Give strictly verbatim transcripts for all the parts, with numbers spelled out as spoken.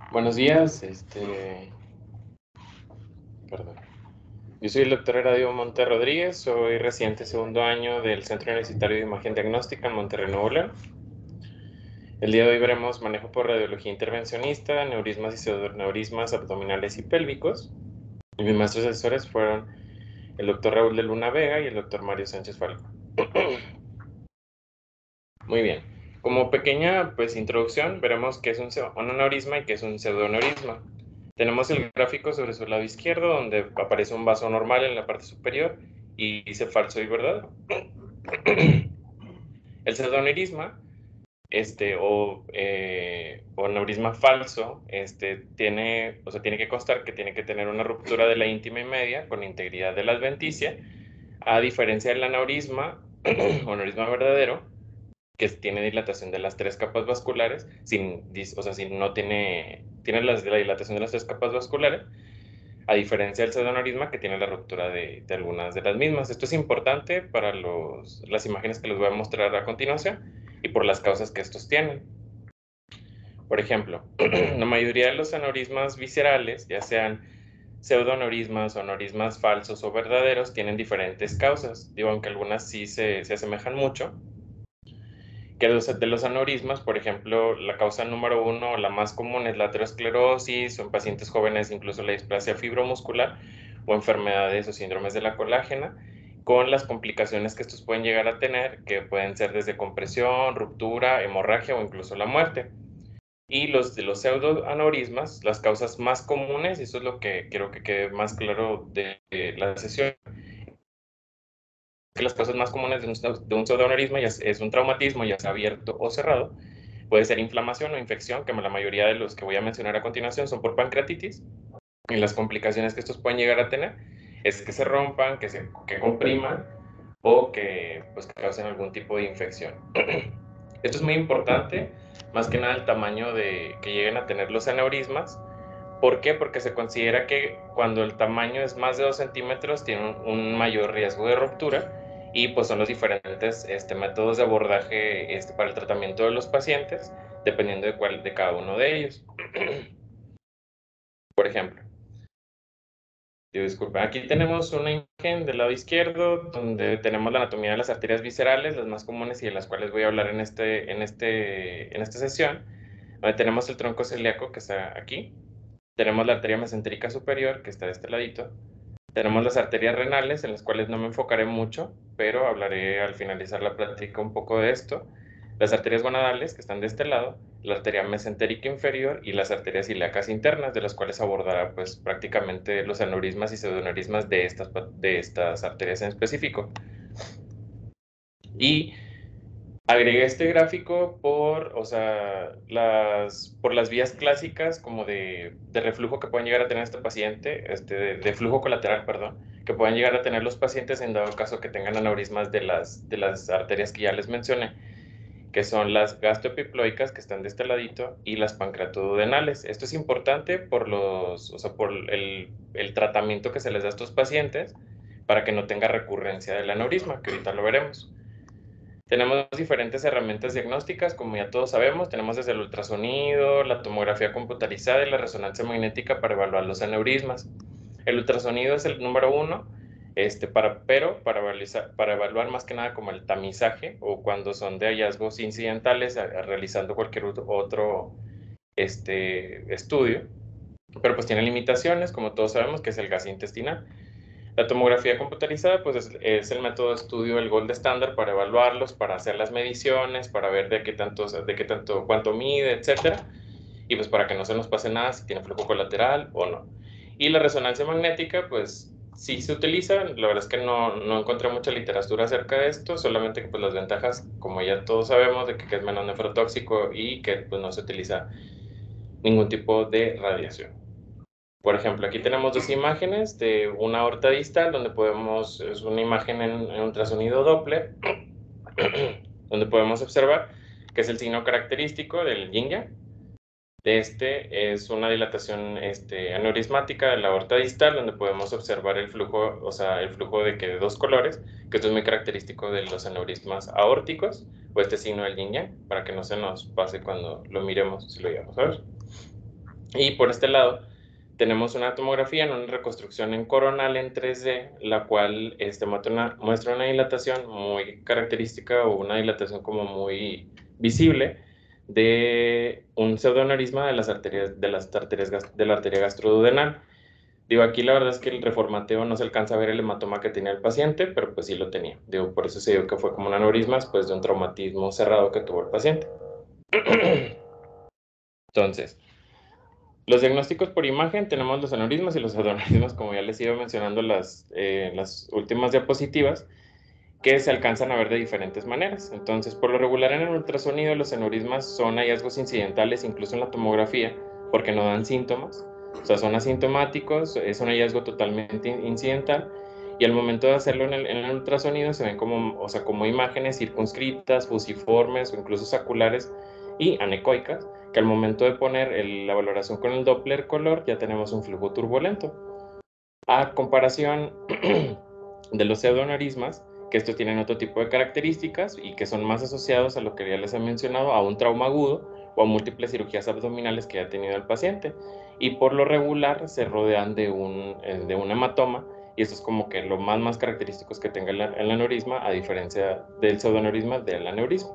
Buenos días, este, perdón. Yo soy el doctor Eradio Monte Rodríguez, soy residente segundo año del Centro Universitario de Imagen Diagnóstica en Monterrey, Nuevo León. El día de hoy veremos manejo por radiología intervencionista, neurismas y pseudoneurismas abdominales y pélvicos. Y mis maestros asesores fueron el doctor Raúl de Luna Vega y el doctor Mario Sánchez Falco. Muy bien. Como pequeña pues, introducción, veremos qué es un, un aneurisma y qué es un pseudoneurisma. Tenemos el gráfico sobre su lado izquierdo, donde aparece un vaso normal en la parte superior y dice falso y verdadero. El pseudoneurisma, este, o, eh, o aneurisma falso, este, tiene, o sea, tiene que constar que tiene que tener una ruptura de la íntima y media con integridad de la adventicia, a diferencia del aneurisma o aneurisma verdadero, que tiene dilatación de las tres capas vasculares, sin, o sea, si no tiene, tiene las, la dilatación de las tres capas vasculares, a diferencia del pseudoneurisma que tiene la ruptura de, de algunas de las mismas. Esto es importante para los, las imágenes que les voy a mostrar a continuación y por las causas que estos tienen. Por ejemplo, la mayoría de los aneurismas viscerales, ya sean pseudoneurismas o aneurismas falsos o verdaderos, tienen diferentes causas. Digo, aunque algunas sí se, se asemejan mucho. Que de los, de los aneurismas, por ejemplo, la causa número uno, la más común, es la aterosclerosis, o en pacientes jóvenes incluso la displasia fibromuscular, o enfermedades o síndromes de la colágena, con las complicaciones que estos pueden llegar a tener, que pueden ser desde compresión, ruptura, hemorragia o incluso la muerte. Y los de los pseudoaneurismas, las causas más comunes, y eso es lo que quiero que quede más claro de, de la sesión, que las causas más comunes de un, de un pseudoaneurisma ya es, es un traumatismo, ya sea abierto o cerrado. Puede ser inflamación o infección, que la mayoría de los que voy a mencionar a continuación son por pancreatitis. Y las complicaciones que estos pueden llegar a tener es que se rompan, que se que compriman o que, pues, que causen algún tipo de infección. Esto es muy importante, más que nada el tamaño de que lleguen a tener los aneurismas. ¿Por qué? Porque se considera que cuando el tamaño es más de dos centímetros tiene un, un mayor riesgo de ruptura y pues son los diferentes este, métodos de abordaje este, para el tratamiento de los pacientes, dependiendo de, cuál, de cada uno de ellos. Por ejemplo, yo disculpa, aquí tenemos una imagen del lado izquierdo donde tenemos la anatomía de las arterias viscerales, las más comunes y de las cuales voy a hablar en, este, en, este, en esta sesión, donde tenemos el tronco celíaco que está aquí, tenemos la arteria mesentérica superior que está de este ladito, tenemos las arterias renales, en las cuales no me enfocaré mucho, pero hablaré al finalizar la plática un poco de esto. Las arterias gonadales, que están de este lado, la arteria mesentérica inferior y las arterias ilíacas internas, de las cuales abordará pues, prácticamente los aneurismas y pseudoneurismas de estas, de estas arterias en específico. Y agregué este gráfico por, o sea, las, por las vías clásicas como de, de reflujo que pueden llegar a tener este paciente, este, de, de flujo colateral, perdón, que pueden llegar a tener los pacientes en dado caso que tengan aneurismas de las, de las arterias que ya les mencioné, que son las gastroepiploicas, que están de este ladito, y las pancreatoduodenales. Esto es importante por, los, o sea, por el, el tratamiento que se les da a estos pacientes para que no tenga recurrencia del aneurisma, que ahorita lo veremos. Tenemos diferentes herramientas diagnósticas, como ya todos sabemos, tenemos desde el ultrasonido, la tomografía computarizada y la resonancia magnética para evaluar los aneurismas. El ultrasonido es el número uno, este, para, pero para, evaluar, para evaluar más que nada como el tamizaje o cuando son de hallazgos incidentales a, a realizando cualquier otro este, estudio, pero pues tiene limitaciones, como todos sabemos, que es el gas intestinal. La tomografía computarizada pues es, es el método de estudio, el gold estándar para evaluarlos, para hacer las mediciones, para ver de qué tanto, de qué tanto, cuánto mide, etcétera. Y pues para que no se nos pase nada si tiene flujo colateral o no. Y la resonancia magnética pues sí se utiliza, la verdad es que no, no encontré mucha literatura acerca de esto, solamente que pues las ventajas, como ya todos sabemos, de que, que es menos nefrotóxico y que pues no se utiliza ningún tipo de radiación. Por ejemplo, aquí tenemos dos imágenes de una aorta distal, donde podemos, es una imagen en, en ultrasonido Doppler, donde podemos observar que es el signo característico del yin-yang. Este es una dilatación este, aneurismática de la aorta distal, donde podemos observar el flujo, o sea, el flujo de, que de dos colores, que esto es muy característico de los aneurismas aórticos, o este signo del yin-yang, para que no se nos pase cuando lo miremos, si lo llevamos a ver. Y por este lado tenemos una tomografía en una reconstrucción en coronal en tres D, la cual este, muestra, una, muestra una dilatación muy característica o una dilatación como muy visible de un pseudoaneurisma de las arterias, de las arterias de la arteria gastroduodenal. Digo, aquí la verdad es que el reformateo no se alcanza a ver el hematoma que tenía el paciente, pero pues sí lo tenía. Digo, por eso se dijo que fue como un aneurisma después de un traumatismo cerrado que tuvo el paciente. Entonces, los diagnósticos por imagen, tenemos los aneurismas y los pseudoaneurismas, como ya les iba mencionando las, eh, las últimas diapositivas, que se alcanzan a ver de diferentes maneras. Entonces, por lo regular en el ultrasonido, los aneurismas son hallazgos incidentales, incluso en la tomografía, porque no dan síntomas. O sea, son asintomáticos, es un hallazgo totalmente incidental, y al momento de hacerlo en el, en el ultrasonido se ven como, o sea, como imágenes circunscritas, fusiformes o incluso saculares y anecoicas, que al momento de poner el, la valoración con el Doppler color ya tenemos un flujo turbulento. A comparación de los pseudoaneurismas, que estos tienen otro tipo de características y que son más asociados a lo que ya les he mencionado, a un trauma agudo o a múltiples cirugías abdominales que ha tenido el paciente. Y por lo regular se rodean de un, de un hematoma, y esto es como que lo más, más característico que tenga el, el aneurisma, a diferencia del pseudoaneurisma del aneurisma.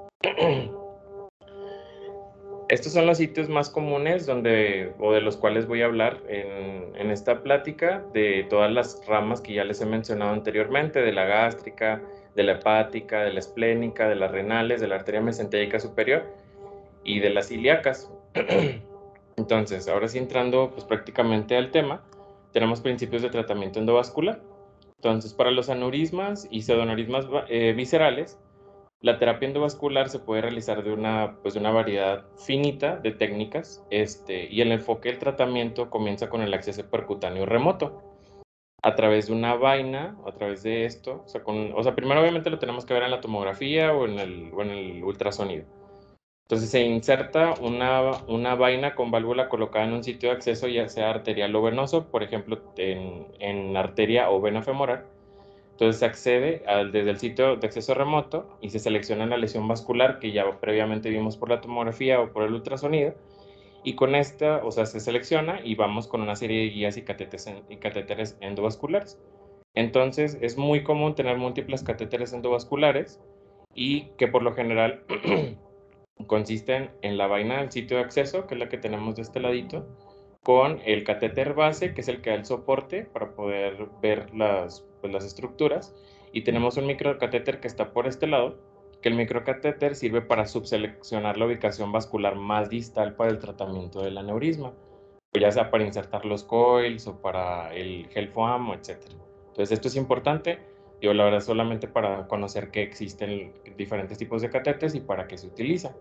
Estos son los sitios más comunes donde, o de los cuales voy a hablar en, en esta plática, de todas las ramas que ya les he mencionado anteriormente, de la gástrica, de la hepática, de la esplénica, de las renales, de la arteria mesentérica superior y de las ilíacas. Entonces, ahora sí entrando pues, prácticamente al tema, tenemos principios de tratamiento endovascular. Entonces, para los aneurismas y pseudoaneurismas eh, viscerales, la terapia endovascular se puede realizar de una, pues, de una variedad finita de técnicas, este, y el enfoque del tratamiento comienza con el acceso percutáneo remoto, a través de una vaina, a través de esto, o sea, con, o sea, primero obviamente lo tenemos que ver en la tomografía o en el, o en el ultrasonido. Entonces se inserta una, una vaina con válvula colocada en un sitio de acceso, ya sea arterial o venoso, por ejemplo, en, en arteria o vena femoral. Entonces se accede al, desde el sitio de acceso remoto y se selecciona la lesión vascular que ya previamente vimos por la tomografía o por el ultrasonido, y con esta, o sea, se selecciona y vamos con una serie de guías y catéteres, y catéteres endovasculares. Entonces es muy común tener múltiples catéteres endovasculares y que por lo general consisten en la vaina del sitio de acceso, que es la que tenemos de este ladito, con el catéter base, que es el que da el soporte para poder ver las, pues, las estructuras, y tenemos un microcatéter que está por este lado, que el microcatéter sirve para subseleccionar la ubicación vascular más distal para el tratamiento del aneurisma, ya sea para insertar los coils o para el Helfoam, etcétera. Entonces esto es importante, yo la verdad solamente para conocer que existen diferentes tipos de catéteres y para qué se utiliza.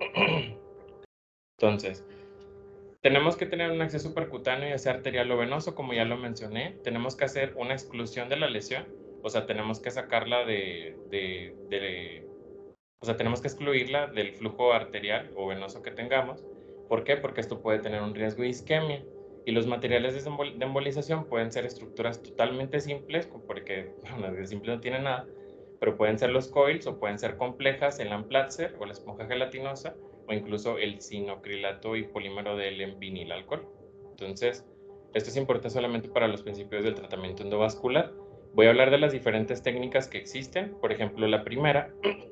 Entonces, tenemos que tener un acceso percutáneo, ya sea arterial o venoso, como ya lo mencioné. Tenemos que hacer una exclusión de la lesión, o sea, tenemos que sacarla de, de, de, o sea, tenemos que excluirla del flujo arterial o venoso que tengamos. ¿Por qué? Porque esto puede tener un riesgo de isquemia. Y los materiales de, embol de embolización pueden ser estructuras totalmente simples, porque, bueno, de simple no tiene nada, pero pueden ser los coils o pueden ser complejas, el Amplatzer o la esponja gelatinosa, o incluso el sinocrilato y polímero del vinilalcohol. Entonces, esto es importante solamente para los principios del tratamiento endovascular. Voy a hablar de las diferentes técnicas que existen. Por ejemplo, la primera,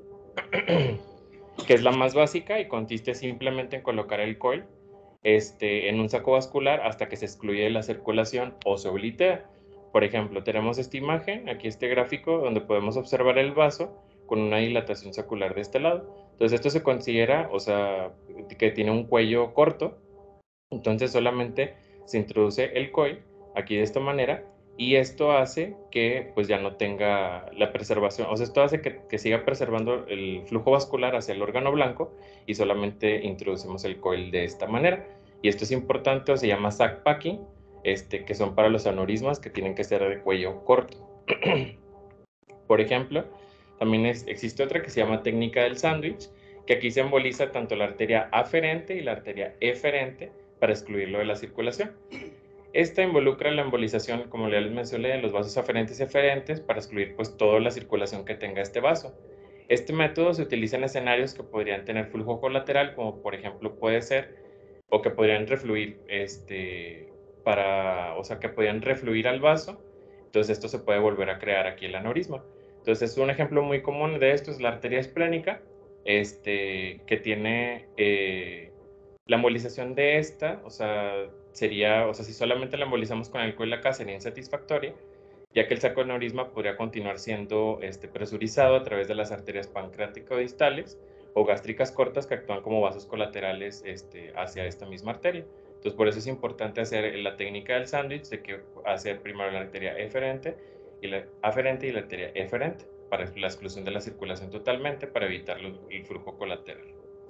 que es la más básica y consiste simplemente en colocar el coil este, en un saco vascular hasta que se excluye la circulación o se oblitea. Por ejemplo, tenemos esta imagen, aquí este gráfico, donde podemos observar el vaso con una dilatación sacular de este lado. Entonces esto se considera, o sea, que tiene un cuello corto, entonces solamente se introduce el coil aquí de esta manera, y esto hace que pues ya no tenga la preservación, o sea, esto hace que, que siga preservando el flujo vascular hacia el órgano blanco, y solamente introducimos el coil de esta manera. Y esto es importante, o se llama sac packing, este, que son para los aneurismas que tienen que ser de cuello corto. Por ejemplo, también es, existe otra que se llama técnica del sándwich, que aquí se emboliza tanto la arteria aferente y la arteria eferente para excluirlo de la circulación. Esta involucra la embolización, como ya les mencioné, de los vasos aferentes y eferentes para excluir pues toda la circulación que tenga este vaso. Este método se utiliza en escenarios que podrían tener flujo colateral, como por ejemplo puede ser o que podrían refluir, este, para, o sea, que podrían refluir al vaso. Entonces esto se puede volver a crear aquí el aneurisma. Entonces un ejemplo muy común de esto es la arteria esplénica, este, que tiene eh, la embolización de esta, o sea, sería, o sea, si solamente la embolizamos con alcohol la K sería insatisfactoria, ya que el saco de aneurisma podría continuar siendo este, presurizado a través de las arterias pancreático-distales o gástricas cortas que actúan como vasos colaterales este, hacia esta misma arteria. Entonces, por eso es importante hacer la técnica del sándwich, de que hacer primero la arteria eferente y la aferente y la arteria eferente, para la exclusión de la circulación totalmente, para evitar el flujo colateral.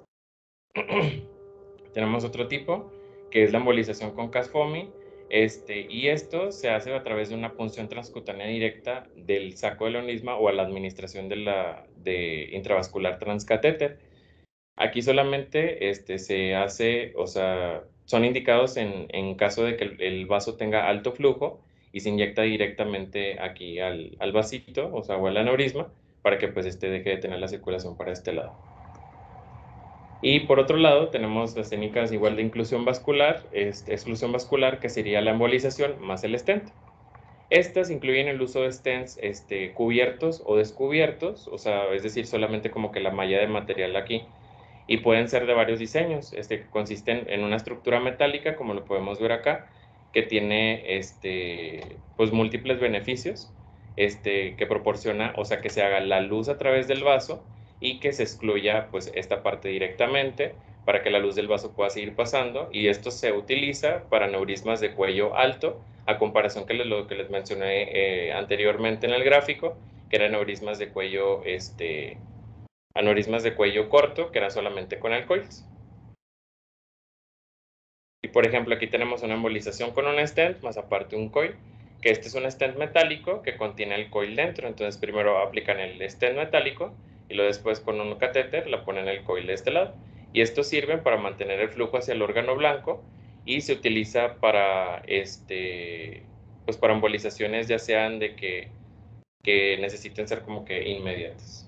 Tenemos otro tipo, que es la embolización con Cas-Fomi, este, y esto se hace a través de una punción transcutánea directa del saco del aneurisma o a la administración de la de intravascular transcatéter. Aquí solamente este, se hace, o sea, son indicados en, en caso de que el, el vaso tenga alto flujo y se inyecta directamente aquí al, al vasito, o sea, o al aneurisma, para que pues este deje de tener la circulación para este lado. Y por otro lado, tenemos las técnicas igual de inclusión vascular, este, exclusión vascular, que sería la embolización más el stent. Estas incluyen el uso de stents este, cubiertos o descubiertos, o sea, es decir, solamente como que la malla de material aquí, y pueden ser de varios diseños, este, que consisten en una estructura metálica, como lo podemos ver acá, que tiene este, pues, múltiples beneficios, este, que proporciona, o sea, que se haga la luz a través del vaso y que se excluya pues, esta parte directamente para que la luz del vaso pueda seguir pasando, y esto se utiliza para aneurismas de cuello alto, a comparación que lo que les mencioné eh, anteriormente en el gráfico, que eran aneurismas de cuello este, aneurismas de cuello corto, que eran solamente con alcoholes. Y por ejemplo, aquí tenemos una embolización con un stent, más aparte un coil, que este es un stent metálico que contiene el coil dentro. Entonces primero aplican el stent metálico y luego después con un catéter la ponen el coil de este lado. Y estos sirven para mantener el flujo hacia el órgano blanco y se utiliza para, este, pues para embolizaciones ya sean de que, que necesiten ser como que inmediatas.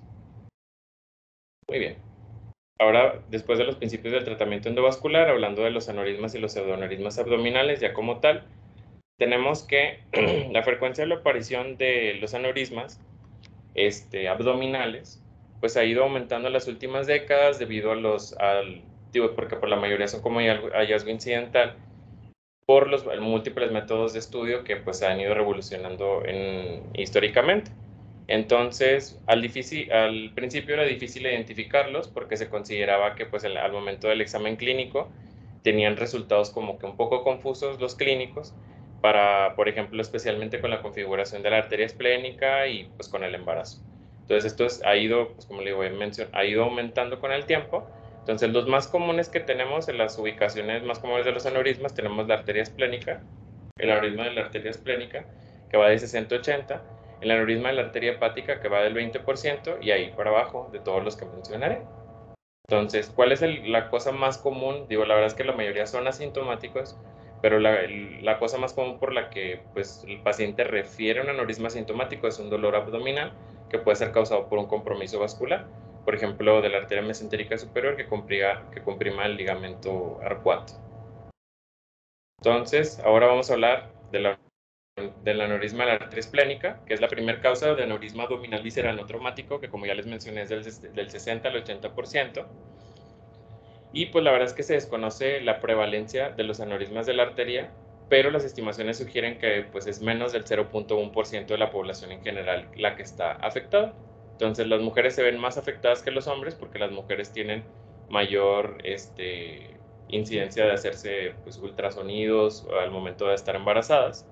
Muy bien. Ahora, después de los principios del tratamiento endovascular, hablando de los aneurismas y los pseudoaneurismas abdominales, ya como tal, tenemos que la frecuencia de la aparición de los aneurismas este, abdominales, pues ha ido aumentando en las últimas décadas debido a los, al, digo, porque por la mayoría son como hallazgo incidental, por los múltiples métodos de estudio que pues han ido revolucionando en, históricamente. Entonces, al, difícil, al principio era difícil identificarlos porque se consideraba que pues, el, al momento del examen clínico tenían resultados como que un poco confusos los clínicos, para, por ejemplo, especialmente con la configuración de la arteria esplénica y pues con el embarazo. Entonces, esto es, ha, ido, pues, como le digo, ha ido aumentando con el tiempo. Entonces, los más comunes que tenemos en las ubicaciones más comunes de los aneurismas, tenemos la arteria esplénica, el aneurisma de la arteria esplénica, que va de sesenta a ochenta, el aneurisma de la arteria hepática, que va del veinte por ciento, y ahí para abajo de todos los que mencionaré. Entonces, ¿cuál es el, la cosa más común? Digo, la verdad es que la mayoría son asintomáticos, pero la, la cosa más común por la que pues, el paciente refiere a un aneurisma asintomático es un dolor abdominal que puede ser causado por un compromiso vascular, por ejemplo, de la arteria mesentérica superior que comprima, que comprima el ligamento arcuato. Entonces, ahora vamos a hablar de la del aneurisma de la arteria esplénica, que es la primera causa de aneurisma abdominal visceral no traumático, que como ya les mencioné es del, del sesenta al ochenta por ciento. Y pues la verdad es que se desconoce la prevalencia de los aneurismas de la arteria, pero las estimaciones sugieren que pues, es menos del cero punto uno por ciento de la población en general la que está afectada. Entonces las mujeres se ven más afectadas que los hombres porque las mujeres tienen mayor este, incidencia de hacerse pues, ultrasonidos al momento de estar embarazadas.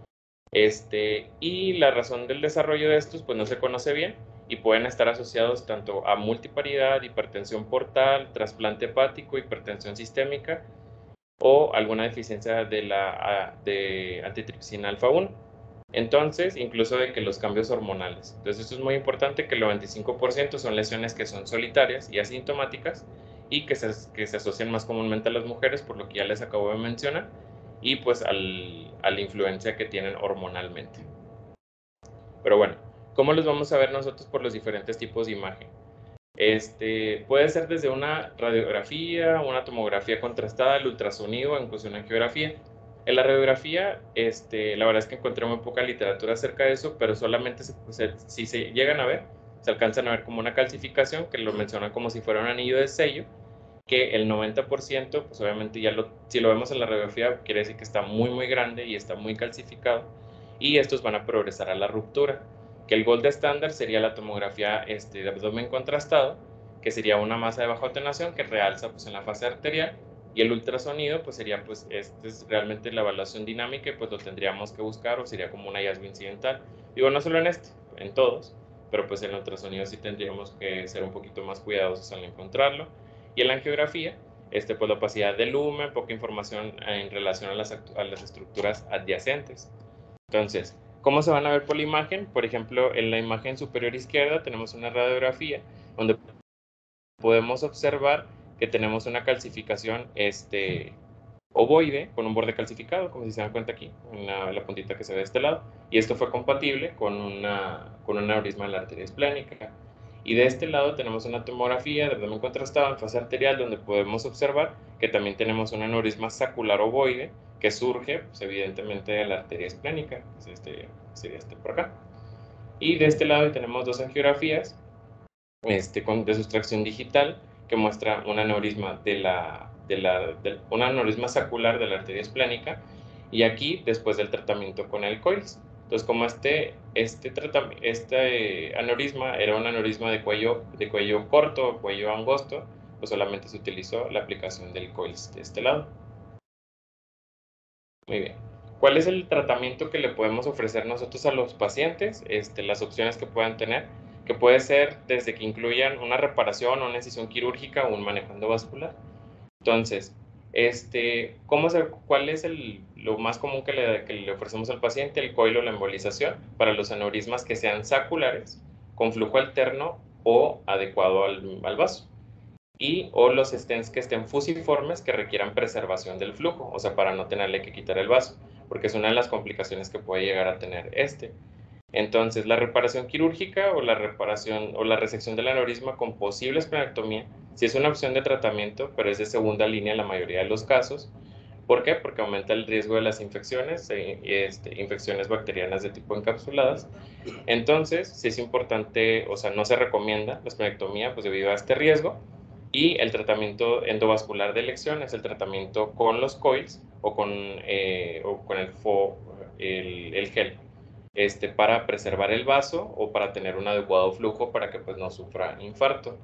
Este, y la razón del desarrollo de estos pues no se conoce bien y pueden estar asociados tanto a multiparidad, hipertensión portal, trasplante hepático, hipertensión sistémica o alguna deficiencia de la de antitripsina alfa uno. Entonces, incluso de que los cambios hormonales. Entonces, esto es muy importante, que el noventa y cinco por ciento son lesiones que son solitarias y asintomáticas y que se, que se asocian más comúnmente a las mujeres, por lo que ya les acabo de mencionar, y pues al, a la influencia que tienen hormonalmente. Pero bueno, ¿cómo los vamos a ver nosotros por los diferentes tipos de imagen? Este, puede ser desde una radiografía, una tomografía contrastada, el ultrasonido, incluso una angiografía. En la radiografía, este, la verdad es que encontré muy poca literatura acerca de eso, pero solamente se, se, si se llegan a ver, se alcanzan a ver como una calcificación, que lo mencionan como si fuera un anillo de sello, que el noventa por ciento, pues obviamente ya lo, si lo vemos en la radiografía, quiere decir que está muy, muy grande y está muy calcificado, y estos van a progresar a la ruptura, que el gold estándar sería la tomografía este, de abdomen contrastado, que sería una masa de baja atenuación que realza pues, en la fase arterial, y el ultrasonido pues sería pues este es realmente la evaluación dinámica y pues lo tendríamos que buscar o sería como un hallazgo incidental. Digo, no solo en este, en todos, pero pues en el ultrasonido sí tendríamos que ser un poquito más cuidadosos al encontrarlo. Y en la angiografía, este, pues la opacidad del lumen, poca información en relación a las, a las estructuras adyacentes. Entonces, ¿cómo se van a ver por la imagen? Por ejemplo, en la imagen superior izquierda tenemos una radiografía donde podemos observar que tenemos una calcificación este, ovoide con un borde calcificado, como si se dan cuenta aquí, en la, la puntita que se ve de este lado. Y esto fue compatible con, una, con un aneurisma de la arteria esplénica. Y de este lado tenemos una tomografía de abdomen contrastado en fase arterial donde podemos observar que también tenemos un aneurisma sacular ovoide que surge, pues, evidentemente, de la arteria esplénica, que es este, sería este por acá. Y de este lado tenemos dos angiografías este, con, de sustracción digital que muestra un aneurisma de la, de la, de, un aneurisma sacular de la arteria esplénica, y aquí después del tratamiento con el coils. Entonces, como este, este, este aneurisma era un aneurisma de cuello, de cuello corto, cuello angosto, pues solamente se utilizó la aplicación del coils de este lado. Muy bien. ¿Cuál es el tratamiento que le podemos ofrecer nosotros a los pacientes? Este, las opciones que puedan tener, que puede ser desde que incluyan una reparación o una incisión quirúrgica o un manejo endovascular. Entonces, este, ¿cómo se, ¿cuál es el, lo más común que le, que le ofrecemos al paciente? El coilo o la embolización para los aneurismas que sean saculares, con flujo alterno o adecuado al, al vaso. Y o los stents que estén fusiformes que requieran preservación del flujo, o sea, para no tenerle que quitar el vaso, porque es una de las complicaciones que puede llegar a tener este. Entonces, la reparación quirúrgica o la reparación o la resección del aneurisma con posible esplenectomía sí es una opción de tratamiento, pero es de segunda línea en la mayoría de los casos. ¿Por qué? Porque aumenta el riesgo de las infecciones, eh, este, infecciones bacterianas de tipo encapsuladas. Entonces, sí es importante, o sea, no se recomienda la esplenectomía pues debido a este riesgo. Y el tratamiento endovascular de elección es el tratamiento con los coils o con, eh, o con el, fo, el, el gel, este, para preservar el vaso o para tener un adecuado flujo para que pues, no sufra infarto.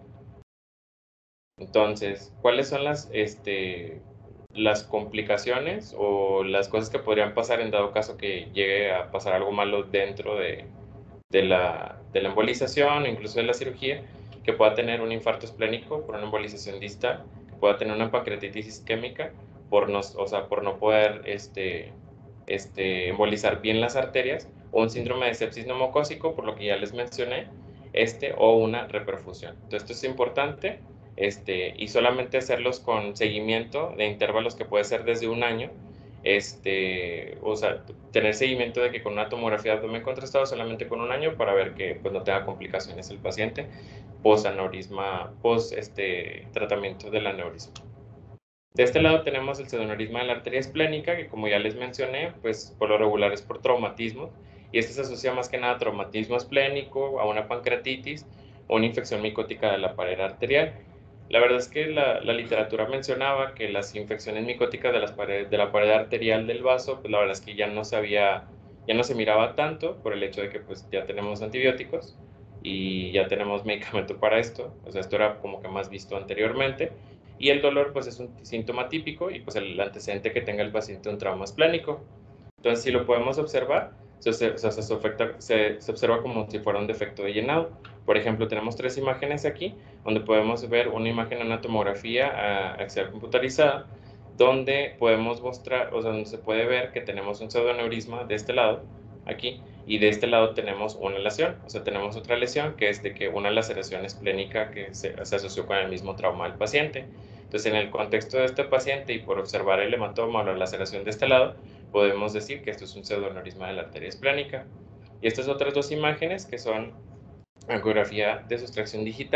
Entonces, ¿cuáles son las, este, las complicaciones o las cosas que podrían pasar en dado caso que llegue a pasar algo malo dentro de, de, la, de la embolización o incluso de la cirugía? Que pueda tener un infarto esplénico por una embolización distal, que pueda tener una pancreatitis isquémica por no, o sea, por no poder este, este, embolizar bien las arterias, o un síndrome de sepsis neumocócico, por lo que ya les mencioné, este, o una reperfusión. Entonces, esto es importante, este, y solamente hacerlos con seguimiento de intervalos que puede ser desde un año, este, o sea, tener seguimiento de que con una tomografía de abdomen contrastado solamente con un año para ver que pues, no tenga complicaciones el paciente post aneurisma, post este, tratamiento del aneurisma. De este lado tenemos el pseudoneurisma de la arteria esplénica, que como ya les mencioné, pues por lo regular es por traumatismo, y este se asocia más que nada a traumatismo esplénico, a una pancreatitis o una infección micótica de la pared arterial. La verdad es que la, la literatura mencionaba que las infecciones micóticas de, las paredes, de la pared arterial del vaso, pues la verdad es que ya no se había, ya no se miraba tanto por el hecho de que pues ya tenemos antibióticos y ya tenemos medicamento para esto, o sea, esto era como que más visto anteriormente. Y el dolor, pues es un síntoma típico y pues el antecedente que tenga el paciente un trauma esplénico. Entonces, si lo podemos observar, se, se, se, se, afecta, se, se observa como si fuera un defecto de llenado. Por ejemplo, tenemos tres imágenes aquí, donde podemos ver una imagen en una tomografía axial computarizada, donde podemos mostrar, o sea, donde se puede ver que tenemos un pseudoneurisma de este lado, aquí, y de este lado tenemos una lesión, o sea, tenemos otra lesión que es de que una laceración esplénica que se, se asoció con el mismo trauma del paciente. Entonces, en el contexto de este paciente y por observar el hematoma o la laceración de este lado, podemos decir que esto es un pseudoneurisma de la arteria esplénica. Y estas otras dos imágenes, que son ecografía de sustracción digital,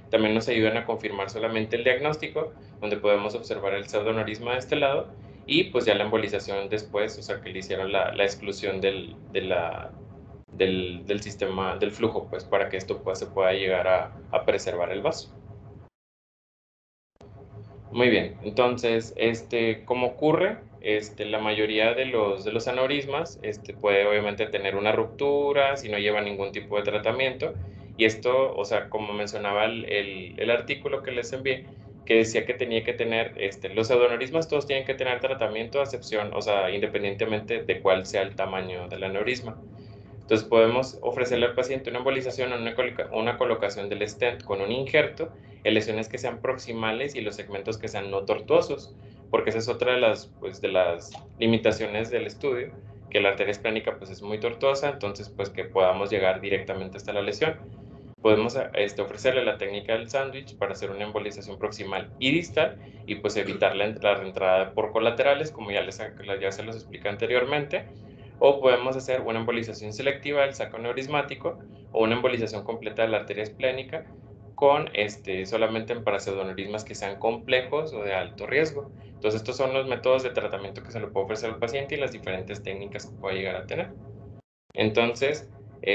también nos ayudan a confirmar solamente el diagnóstico, donde podemos observar el pseudoaneurisma de este lado, y pues ya la embolización después, o sea, que le hicieron la, la exclusión del, de la, del, del sistema, del flujo, pues para que esto pues, se pueda llegar a, a preservar el vaso. Muy bien, entonces, este, ¿cómo ocurre? Este, la mayoría de los, de los aneurismas este, puede obviamente tener una ruptura si no lleva ningún tipo de tratamiento. Y esto, o sea, como mencionaba el, el, el artículo que les envié, que decía que tenía que tener, este, los pseudoaneurismas todos tienen que tener tratamiento, a excepción, o sea, independientemente de cuál sea el tamaño del aneurisma. Entonces podemos ofrecerle al paciente una embolización o una, coloca una colocación del stent con un injerto en lesiones que sean proximales y los segmentos que sean no tortuosos, porque esa es otra de las, pues, de las limitaciones del estudio, que la arteria esplénica pues, es muy tortuosa, entonces pues que podamos llegar directamente hasta la lesión. Podemos este, ofrecerle la técnica del sándwich para hacer una embolización proximal y distal y pues evitar la, la entrada por colaterales, como ya, les, ya se los expliqué anteriormente. O podemos hacer una embolización selectiva del saco neurismático o una embolización completa de la arteria esplénica con este, solamente para pseudoneurismas que sean complejos o de alto riesgo. Entonces estos son los métodos de tratamiento que se le puede ofrecer al paciente y las diferentes técnicas que puede llegar a tener. Entonces,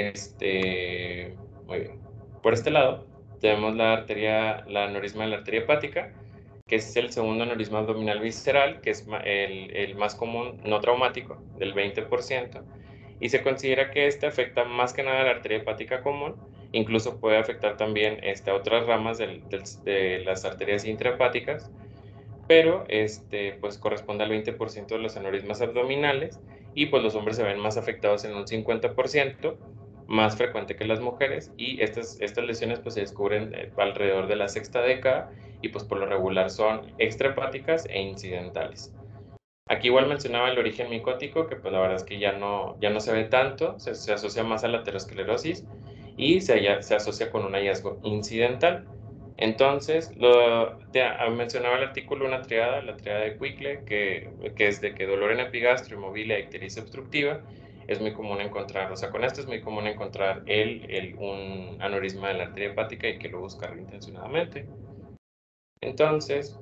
este, muy bien. Por este lado tenemos la arteria, la aneurisma de la arteria hepática, que es el segundo aneurisma abdominal visceral, que es el, el más común, no traumático, del veinte por ciento, y se considera que este afecta más que nada a la arteria hepática común, incluso puede afectar también este, a otras ramas del, del, de las arterias intrahepáticas, pero este, pues corresponde al veinte por ciento de los aneurismas abdominales, y pues los hombres se ven más afectados en un cincuenta por ciento, más frecuente que las mujeres, y estas, estas lesiones pues se descubren alrededor de la sexta década y pues por lo regular son extrahepáticas e incidentales. Aquí igual mencionaba el origen micótico, que pues la verdad es que ya no, ya no se ve tanto, se, se asocia más a la aterosclerosis y se, se asocia con un hallazgo incidental. Entonces, lo, te, mencionaba el artículo una triada, la triada de Quickle, que, que es de que dolor en epigastro, inmovilia y ictericia obstructiva, es muy común encontrar, o sea, con esto es muy común encontrar el, el, un aneurisma de la arteria hepática y que lo buscarlo intencionadamente. Entonces,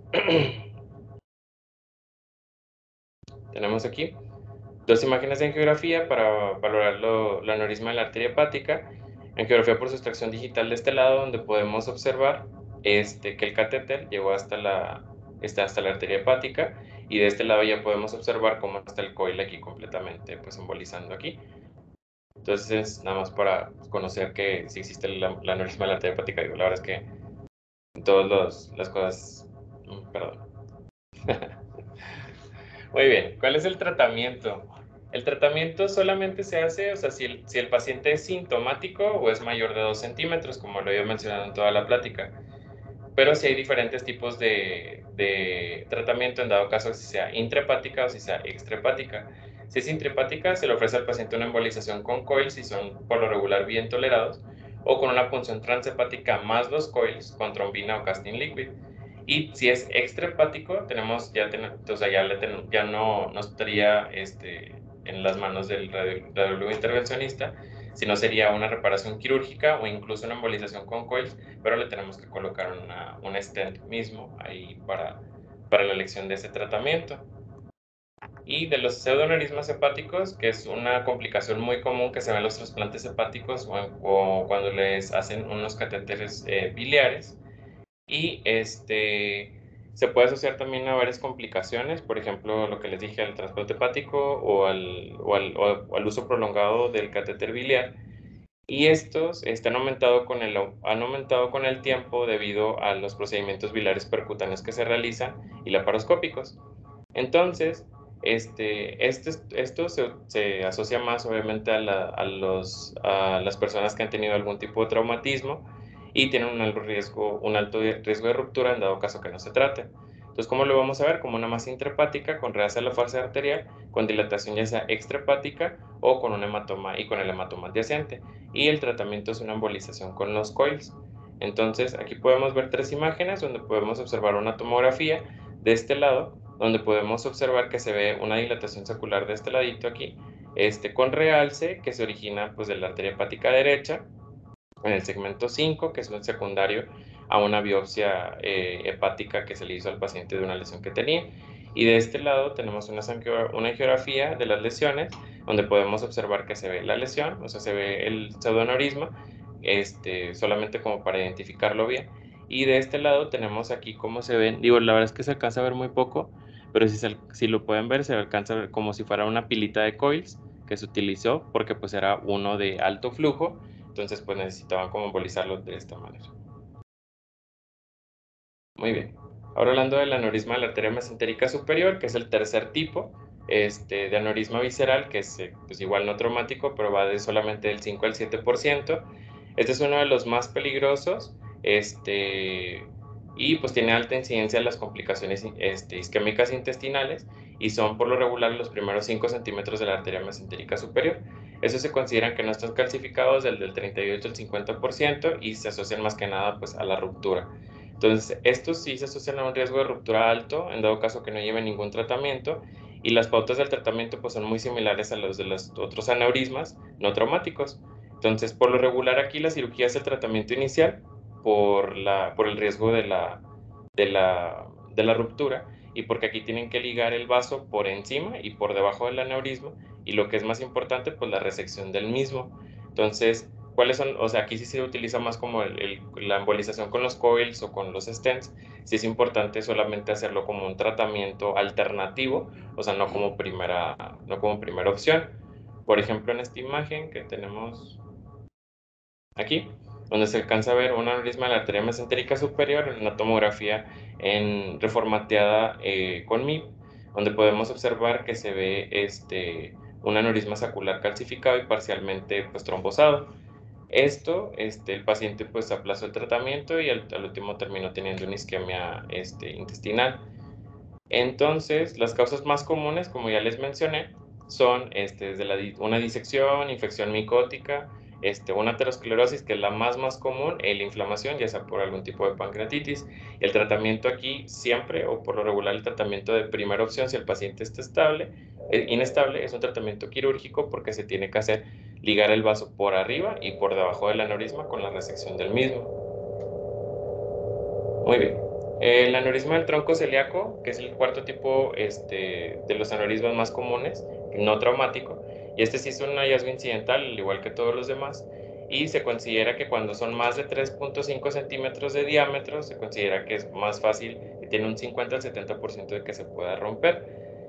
tenemos aquí dos imágenes de angiografía para valorar lo, el aneurisma de la arteria hepática. Angiografía por sustracción digital de este lado, donde podemos observar este, que el catéter llegó hasta la, está hasta la arteria hepática, y de este lado ya podemos observar cómo está el coil aquí completamente pues embolizando aquí. Entonces, nada más para conocer que si existe la, la aneurisma de la arteria hepática, digo, la verdad es que todas las cosas, perdón. Muy bien, ¿cuál es el tratamiento? El tratamiento solamente se hace, o sea, si el, si el paciente es sintomático o es mayor de dos centímetros, como lo había mencionado en toda la plática. Pero si hay diferentes tipos de, de tratamiento, en dado caso si sea intrahepática o si sea extrahepática. Si es intrahepática, se le ofrece al paciente una embolización con coils, si son por lo regular bien tolerados, o con una punción transhepática más los coils con trombina o casting liquid. Y si es extrahepático, tenemos ya, ten, o sea, ya, le ten, ya no, no estaría este, en las manos del radiólogo intervencionista, sino sería una reparación quirúrgica o incluso una embolización con coils, pero le tenemos que colocar una, un stent mismo ahí para, para la elección de ese tratamiento. Y de los pseudoaneurismas hepáticos, que es una complicación muy común que se ve en los trasplantes hepáticos o, o cuando les hacen unos catéteres eh, biliares. Y este, se puede asociar también a varias complicaciones, por ejemplo, lo que les dije al trasplante hepático o al, o al, o al uso prolongado del catéter biliar. Y estos este, han, aumentado con el, han aumentado con el tiempo debido a los procedimientos biliares percutáneos que se realizan y laparoscópicos. Entonces, este, este, esto se, se asocia más obviamente a, la, a, los, a las personas que han tenido algún tipo de traumatismo y tienen un alto riesgo, un alto riesgo de ruptura en dado caso que no se trate. Entonces, ¿cómo lo vamos a ver? Como una masa intrahepática con reasa de la fase arterial, con dilatación ya sea extrahepática o con un hematoma y con el hematoma adyacente. Y el tratamiento es una embolización con los coils. Entonces, aquí podemos ver tres imágenes donde podemos observar una tomografía de este lado, donde podemos observar que se ve una dilatación sacular de este ladito aquí, este, con realce que se origina pues, de la arteria hepática derecha, en el segmento cinco, que es un secundario a una biopsia eh, hepática que se le hizo al paciente de una lesión que tenía. Y de este lado tenemos una, una angiografía de las lesiones, donde podemos observar que se ve la lesión, o sea, se ve el pseudoaneurisma, este, solamente como para identificarlo bien. Y de este lado tenemos aquí cómo se ven, digo, la verdad es que se alcanza a ver muy poco, pero si, se, si lo pueden ver, se alcanza a ver como si fuera una pilita de coils que se utilizó, porque pues era uno de alto flujo, entonces pues necesitaban como embolizarlo de esta manera. Muy bien. Ahora hablando del aneurisma de la arteria mesentérica superior, que es el tercer tipo este, de aneurisma visceral, que es pues, igual no traumático, pero va de solamente del cinco al siete por ciento. Este es uno de los más peligrosos este, y pues tiene alta incidencia en las complicaciones este, isquémicas intestinales y son por lo regular los primeros cinco centímetros de la arteria mesentérica superior. Esos se consideran que no están calcificados del, del treinta y ocho al cincuenta por ciento y se asocian más que nada pues, a la ruptura. Entonces, estos sí se asocian a un riesgo de ruptura alto, en dado caso que no lleven ningún tratamiento, y las pautas del tratamiento pues, son muy similares a los de los otros aneurismas no traumáticos. Entonces, por lo regular aquí la cirugía es el tratamiento inicial por, la, por el riesgo de la, de, la, de la ruptura y porque aquí tienen que ligar el vaso por encima y por debajo del aneurisma y lo que es más importante, pues la resección del mismo. Entonces, ¿cuáles son? O sea, aquí sí se utiliza más como el, el, la embolización con los coils o con los stents. Sí es importante solamente hacerlo como un tratamiento alternativo, o sea, no como primera, no como primera opción. Por ejemplo, en esta imagen que tenemos aquí, donde se alcanza a ver un aneurisma de la arteria mesentérica superior en una tomografía en reformateada eh, con M I P, donde podemos observar que se ve este, un aneurisma sacular calcificado y parcialmente pues, trombosado. Esto, este, el paciente pues aplazó el tratamiento y al, al último terminó teniendo una isquemia este, intestinal. Entonces, las causas más comunes, como ya les mencioné, son este, desde la, una disección, infección micótica, este, una aterosclerosis, que es la más más común, y la inflamación, ya sea por algún tipo de pancreatitis. El tratamiento aquí siempre, o por lo regular, el tratamiento de primera opción, si el paciente está estable, eh, inestable, es un tratamiento quirúrgico porque se tiene que hacer ligar el vaso por arriba y por debajo del aneurisma con la resección del mismo. Muy bien. El aneurisma del tronco celíaco, que es el cuarto tipo este, de los aneurismas más comunes, no traumático, y este sí es un hallazgo incidental, al igual que todos los demás, y se considera que cuando son más de tres punto cinco centímetros de diámetro, se considera que es más fácil, que tiene un cincuenta al setenta por ciento de que se pueda romper.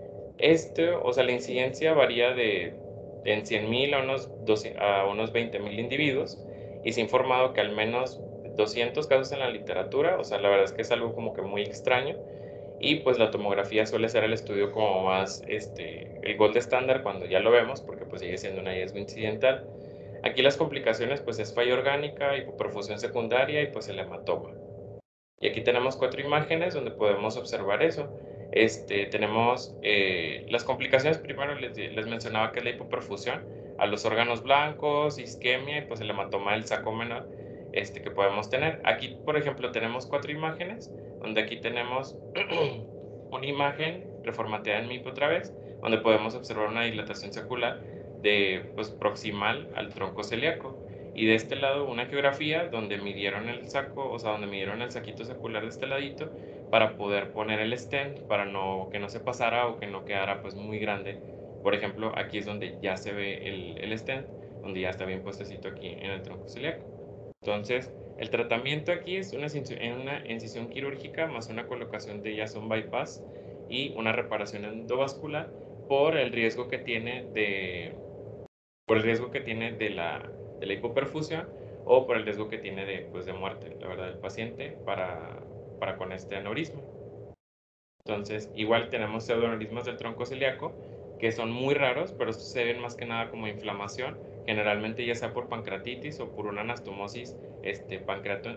Este, o sea, la incidencia varía de, de en cien mil a unos, a unos veinte mil individuos, y se ha informado que al menos doscientos casos en la literatura, o sea, la verdad es que es algo como que muy extraño, y pues la tomografía suele ser el estudio como más, este, el gold estándar cuando ya lo vemos, porque pues sigue siendo un hallazgo incidental. Aquí las complicaciones pues es falla orgánica, hipoperfusión secundaria y pues el hematoma. Y aquí tenemos cuatro imágenes donde podemos observar eso. Este, tenemos eh, las complicaciones, primero les, les mencionaba que es la hipoperfusión a los órganos blancos, isquemia y pues el hematoma del saco menor este, que podemos tener. Aquí, por ejemplo, tenemos cuatro imágenes, donde aquí tenemos una imagen reformateada en M I P otra vez, donde podemos observar una dilatación secular de, pues, proximal al tronco celíaco. Y de este lado una geografía donde midieron el saco, o sea, donde midieron el saquito secular de este ladito para poder poner el stent, para no, que no se pasara o que no quedara pues muy grande. Por ejemplo, aquí es donde ya se ve el, el stent, donde ya está bien puestecito aquí en el tronco celíaco. Entonces, el tratamiento aquí es una, una incisión quirúrgica más una colocación de ya un bypass y una reparación endovascular por el riesgo que tiene de, por el riesgo que tiene de la, de la hipoperfusión o por el riesgo que tiene de, pues, de muerte, la verdad, del paciente para, para con este aneurisma. Entonces, igual tenemos pseudoaneurismas del tronco celíaco, que son muy raros, pero estos se ven más que nada como inflamación, generalmente ya sea por pancreatitis o por una anastomosis este, pancreato,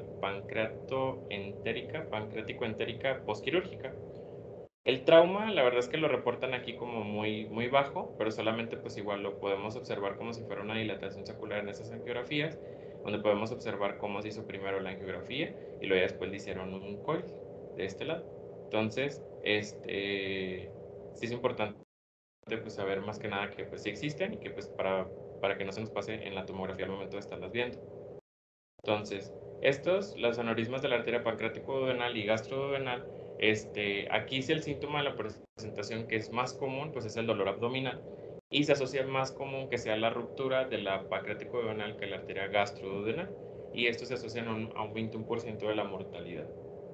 pancreatoentérica, pancreaticoentérica postquirúrgica. El trauma, la verdad es que lo reportan aquí como muy, muy bajo, pero solamente pues igual lo podemos observar como si fuera una dilatación secular en esas angiografías, donde podemos observar cómo se hizo primero la angiografía y luego después le hicieron un coil de este lado. Entonces, este, sí es importante pues saber más que nada que pues sí existen y que pues para, para que no se nos pase en la tomografía al momento de estarlas viendo. Entonces, estos, los aneurismas de la arteria pancreático-duodenal y gastroduodenal, este, aquí sí el síntoma de la presentación que es más común, pues es el dolor abdominal, y se asocia más común que sea la ruptura de la pancreático-duodenal que la arteria gastroduodenal, y esto se asocia a un, a un veintiuno por ciento de la mortalidad.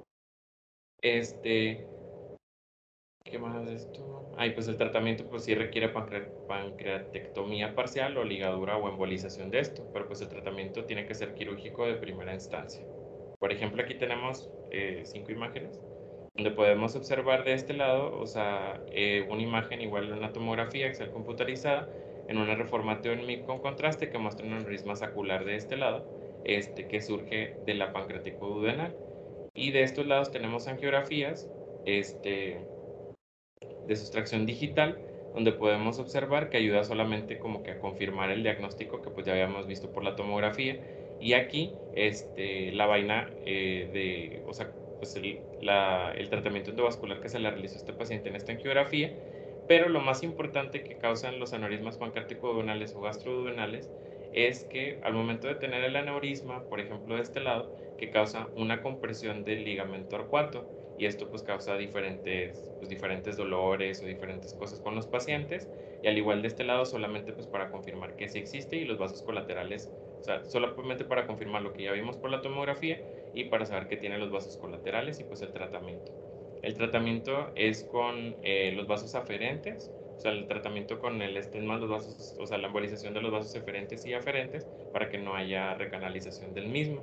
Este, ¿Qué más de esto? Ay, pues el tratamiento pues sí requiere pancre pancreatectomía parcial o ligadura o embolización de esto, pero pues el tratamiento tiene que ser quirúrgico de primera instancia. Por ejemplo, aquí tenemos eh, cinco imágenes donde podemos observar de este lado, o sea, eh, una imagen igual a una tomografía Excel computarizada en una reformateo en M I P con contraste que muestra un aneurisma sacular de este lado, este, que surge de la pancreático-duodenal. Y de estos lados tenemos angiografías, este, de sustracción digital, donde podemos observar que ayuda solamente como que a confirmar el diagnóstico que pues ya habíamos visto por la tomografía. Y aquí este, la vaina eh, de, o sea, pues el, la, el tratamiento endovascular que se le realizó a este paciente en esta angiografía, pero lo más importante que causan los aneurismas pancreático-duodenales o gastroduodenales es que al momento de tener el aneurisma, por ejemplo de este lado, que causa una compresión del ligamento arcuato, y esto pues causa diferentes, pues, diferentes dolores o diferentes cosas con los pacientes, y al igual de este lado solamente pues para confirmar que sí existe, y los vasos colaterales, o sea, solamente para confirmar lo que ya vimos por la tomografía y para saber que tiene los vasos colaterales y pues el tratamiento. El tratamiento es con eh, los vasos aferentes, o sea, el tratamiento con el estigma, los vasos, o sea, la embolización de los vasos eferentes y aferentes para que no haya recanalización del mismo.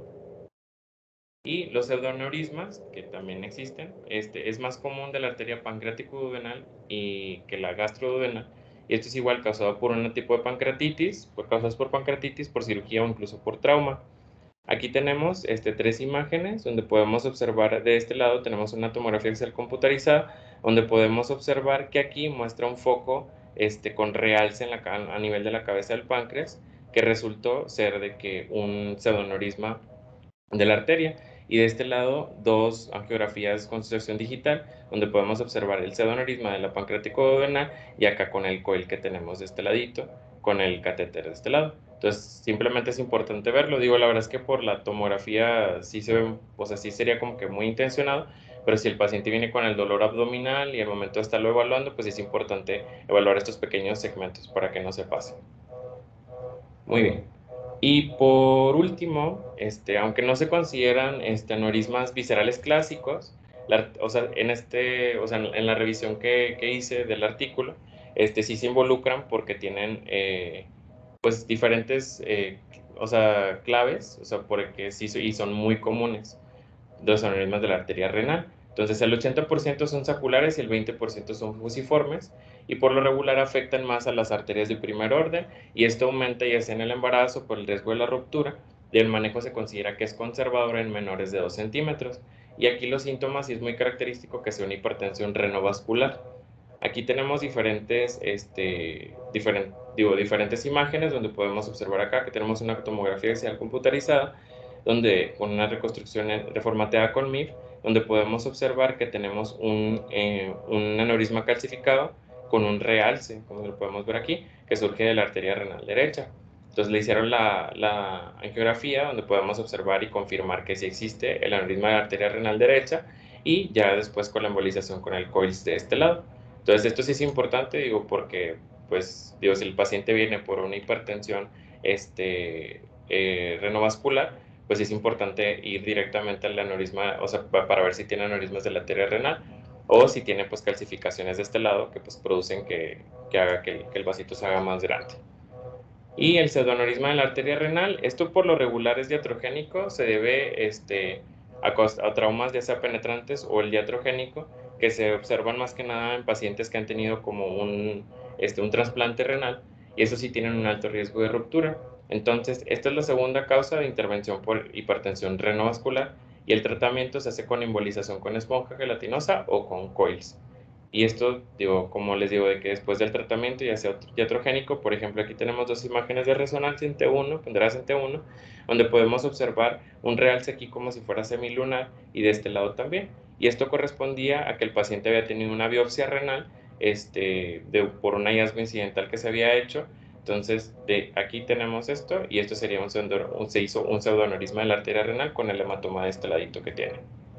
Y los pseudoneurismas, que también existen, este, es más común de la arteria pancreático-duodenal y que la gastroduodenal. Y esto es igual causado por un tipo de pancreatitis, por causas por pancreatitis, por cirugía o incluso por trauma. Aquí tenemos este, tres imágenes donde podemos observar de este lado, tenemos una tomografía Excel computarizada, donde podemos observar que aquí muestra un foco este, con realce en la, a nivel de la cabeza del páncreas, que resultó ser de que un pseudoneurisma de la arteria. Y de este lado, dos angiografías con sustracción digital, donde podemos observar el pseudoneurisma de la pancreático-duodenal y acá con el coil que tenemos de este ladito, con el catéter de este lado. Entonces, simplemente es importante verlo. Digo, la verdad es que por la tomografía sí se ve, o sea, sí sería como que muy intencionado, pero si el paciente viene con el dolor abdominal y al momento de estarlo evaluando, pues es importante evaluar estos pequeños segmentos para que no se pase. Muy bien. Y por último, este, aunque no se consideran este, aneurismas viscerales clásicos, la, o sea, en, este, o sea, en la revisión que, que hice del artículo, este, sí se involucran porque tienen eh, pues, diferentes eh, o sea, claves, o sea, porque sí y son muy comunes de los aneurismas de la arteria renal. Entonces, el ochenta por ciento son saculares y el veinte por ciento son fusiformes, y por lo regular afectan más a las arterias de primer orden, y esto aumenta ya sea en el embarazo por el riesgo de la ruptura, y el manejo se considera que es conservador en menores de dos centímetros. Y aquí los síntomas, y es muy característico que sea una hipertensión renovascular. Aquí tenemos diferentes, este, diferent, digo, diferentes imágenes donde podemos observar acá que tenemos una tomografía axial computarizada, donde con una reconstrucción reformateada con M I F, donde podemos observar que tenemos un, eh, un aneurisma calcificado con un realce, como lo podemos ver aquí, que surge de la arteria renal derecha. Entonces le hicieron la, la angiografía donde podemos observar y confirmar que sí existe el aneurisma de la arteria renal derecha, y ya después con la embolización con el coils de este lado. Entonces esto sí es importante, digo, porque pues, digo, si el paciente viene por una hipertensión este, eh, renovascular, pues es importante ir directamente al aneurisma, o sea, para ver si tiene aneurismas de la arteria renal o si tiene pues calcificaciones de este lado que pues producen que, que haga que el, que el vasito se haga más grande. Y el pseudoneurisma de la arteria renal, esto por lo regular es diatrogénico, se debe este, a, a traumas ya sea penetrantes o el diatrogénico, que se observan más que nada en pacientes que han tenido como un, este, un trasplante renal, y eso sí tienen un alto riesgo de ruptura. Entonces, esta es la segunda causa de intervención por hipertensión renovascular, y el tratamiento se hace con embolización con esponja gelatinosa o con coils. Y esto, digo, como les digo, de que después del tratamiento, ya sea iatrogénico, por ejemplo, aquí tenemos dos imágenes de resonancia en T uno, pondrás en T uno, donde podemos observar un realce aquí como si fuera semilunar y de este lado también. Y esto correspondía a que el paciente había tenido una biopsia renal este, de, por un hallazgo incidental que se había hecho Entonces, de aquí tenemos esto, y esto sería un pseudo, un, se hizo un pseudoaneurisma de la arteria renal con el hematoma de este ladito que tiene.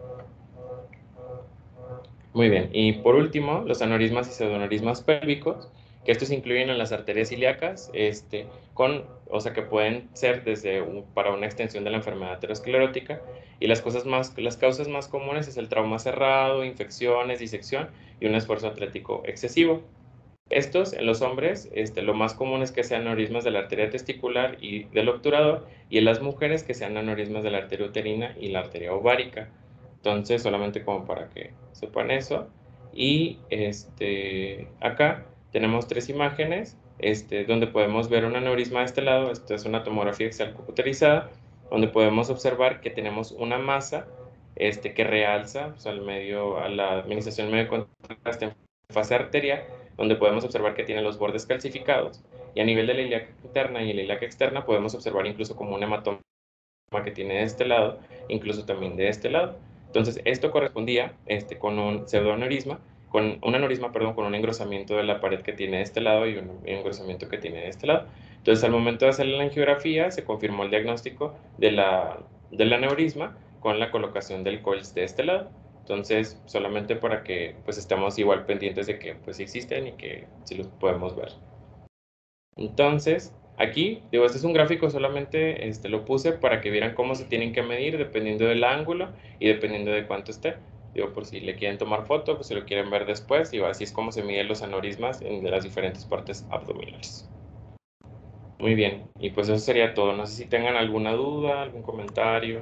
Muy bien, y por último, los aneurismas y pseudoaneurismas pélvicos, que estos incluyen en las arterias ilíacas, este, con, o sea, que pueden ser desde un, para una extensión de la enfermedad aterosclerótica, y las, cosas más, las causas más comunes es el trauma cerrado, infecciones, disección y un esfuerzo atlético excesivo. Estos, en los hombres, este, lo más común es que sean aneurismas de la arteria testicular y del obturador, y en las mujeres que sean aneurismas de la arteria uterina y la arteria ovárica. Entonces, solamente como para que sepan eso. Y este, acá tenemos tres imágenes este, donde podemos ver un aneurisma de este lado. Esto es una tomografía axial computerizada, donde podemos observar que tenemos una masa este, que realza pues, al medio, a la administración medio contraste en fase arterial, donde podemos observar que tiene los bordes calcificados, y a nivel de la ilíaca interna y la ilíaca externa podemos observar incluso como un hematoma que tiene de este lado, incluso también de este lado. Entonces, esto correspondía este, con un pseudoaneurisma, con un aneurisma, perdón, con un engrosamiento de la pared que tiene de este lado y un engrosamiento que tiene de este lado. Entonces, al momento de hacer la angiografía, se confirmó el diagnóstico de la, del aneurisma con la colocación del coils de este lado. Entonces, solamente para que pues estemos igual pendientes de que pues existen y que sí los podemos ver. Entonces, aquí, digo, este es un gráfico, solamente este, lo puse para que vieran cómo se tienen que medir dependiendo del ángulo y dependiendo de cuánto esté. Digo, por si le quieren tomar foto, pues si lo quieren ver después, digo, así es como se miden los aneurismas en de las diferentes partes abdominales. Muy bien, y pues eso sería todo. No sé si tengan alguna duda, algún comentario.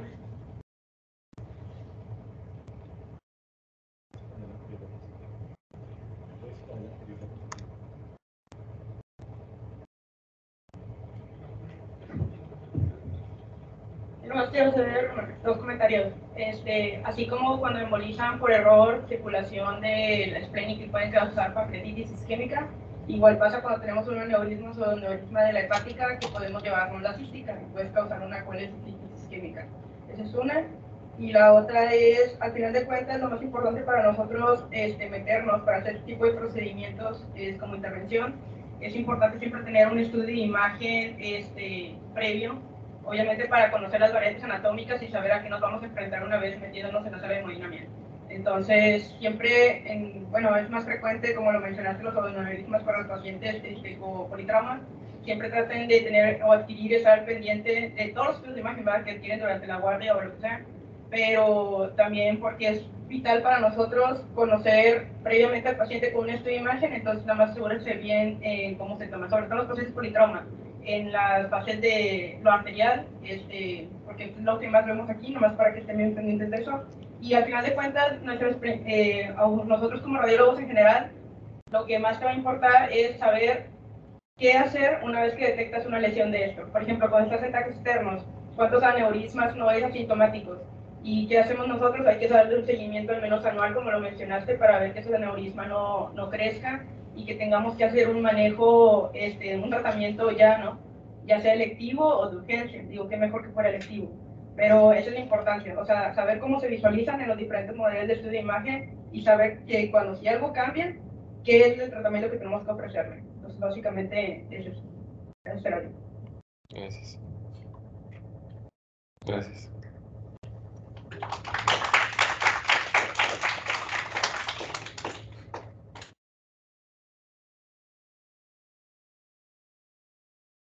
Nomás quiero hacer dos comentarios. Este, así como cuando embolizan por error circulación del esplénico y pueden causar pancreatitis isquémica, igual pasa cuando tenemos un aneurisma o un aneurisma de la hepática que podemos llevarnos la cística y puede causar una colecistitis isquémica. Esa es una. Y la otra es, al final de cuentas, lo más importante para nosotros este, meternos para hacer este tipo de procedimientos es como intervención. Es importante siempre tener un estudio de imagen este, previo, obviamente para conocer las variantes anatómicas y saber a qué nos vamos a enfrentar una vez metiéndonos en la sala de hemodinamia. Entonces, siempre, en, bueno, es más frecuente, como lo mencionaste, los aneurismas para los pacientes este, con politrauma. Siempre traten de tener o adquirir, estar pendiente de todos los estudios de imagen, ¿verdad?, que adquieren durante la guardia o lo que sea, pero también porque es vital para nosotros conocer previamente al paciente con un estudio de imagen, entonces nada más asegúrense bien eh, cómo se toma, sobre todo los pacientes politrauma, en las fases de lo arterial, este, porque es lo que más vemos aquí, nomás para que estén bien pendientes de eso. Y al final de cuentas, nosotros, eh, nosotros como radiólogos en general, lo que más te va a importar es saber qué hacer una vez que detectas una lesión de esto. Por ejemplo, cuando estás en tacos externos, cuántos aneurismas no hay asintomáticos. ¿Y qué hacemos nosotros? Hay que darle un seguimiento al menos anual, como lo mencionaste, para ver que ese aneurisma no, no crezca y que tengamos que hacer un manejo, este, un tratamiento ya, ¿no? Ya sea electivo o de urgencia. Digo, que mejor que fuera electivo. Pero esa es la importancia, o sea, saber cómo se visualizan en los diferentes modelos de estudio de imagen y saber que cuando si algo cambia, qué es el tratamiento que tenemos que ofrecerle. Entonces, básicamente, eso es. Eso será. Gracias. Gracias.